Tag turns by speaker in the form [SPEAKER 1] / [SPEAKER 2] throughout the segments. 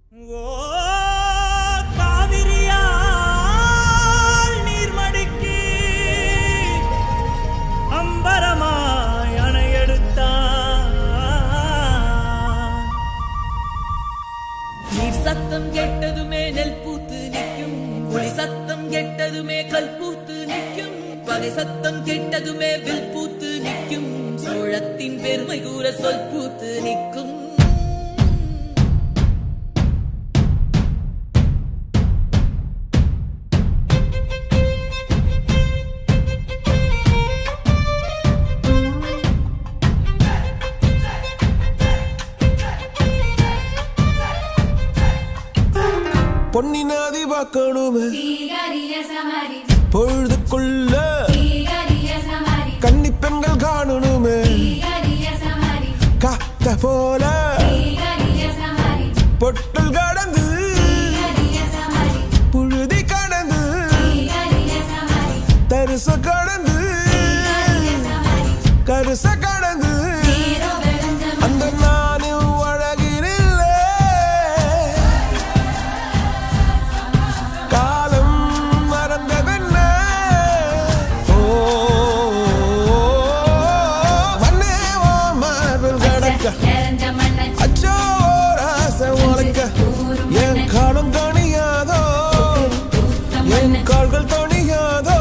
[SPEAKER 1] சத்தம் கெட்டதுமே நெல் பூத்து நிற்கும், ஒளி சத்தம் கெட்டதுமே கல் பூத்து நிற்கும், பகை சத்தம் கெட்டதுமே வில் பூத்து நிற்கும், சோழத்தின் பெருமை கூற சொல் பூத்து நிற்கும்.
[SPEAKER 2] பொன்னி நதி பார்க்கணுமே பொழுதுக்குள்ள, கன்னி பெண்கள் காணணுமே காத்த போல, பொட்டல் கடந்து புழுதி கடந்து தரிச கடந்து கருச கடந்து அந்த நானும் அழகினில்லை காலம் மறந்ததென்ன. ஓ மண்ணே ஓ மார்பில் கடக்க அச்சோ ராச உலக்க என் காலம் தணியாதோ என் கால்கள் தணியாதோ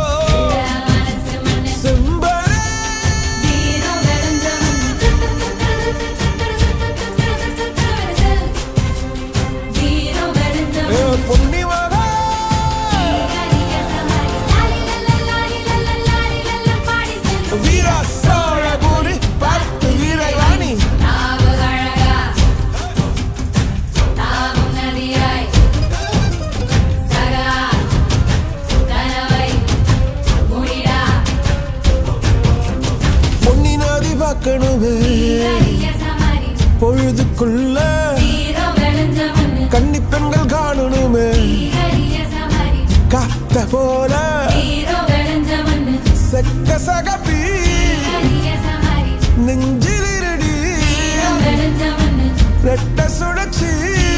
[SPEAKER 2] பொழுதுக்குள்ள கன்னி பெண்கள் காணணுமே காத்த போல, செக்க சகப்பி நெஞ்சிலிருடி ரெட்ட சுழச்சி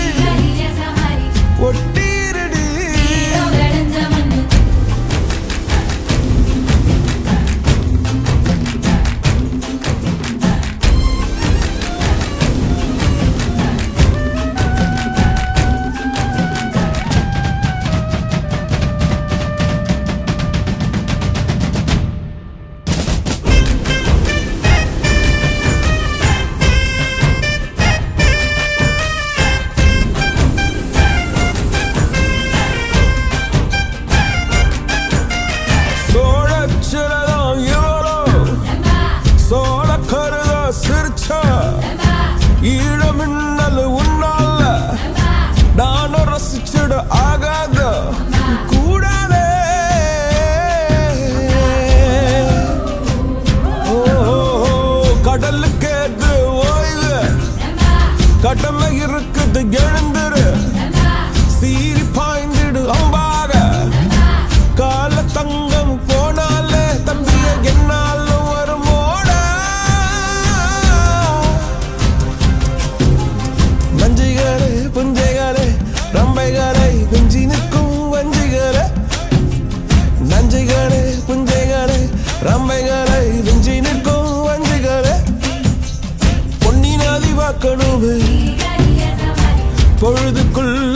[SPEAKER 2] ஒட்டிருடி. ஈழமின்னல் உன்னால நானும் ரசிச்சிட ஆகாத கூடாதே. கடலுக்கு ஏது ஓய்வு கடமை இருக்குது எழுந்துரு சீரி பாய்ந்திடு அம்பாக கால தங்கம் போனாலே தம்பிய என்னாலும் வருமோட. நஞ்சிகளே புஞ்சைகளே ரம்பைகளை குஞ்சி நிற்கும் வஞ்சிகளே, நஞ்சிகளே புஞ்சைகளே ரம்பைகளை குஞ்சி நிற்கும் வஞ்சிகளே. பொன்னி நதி பார்க்கணுமே பொழுதுக்குள்ள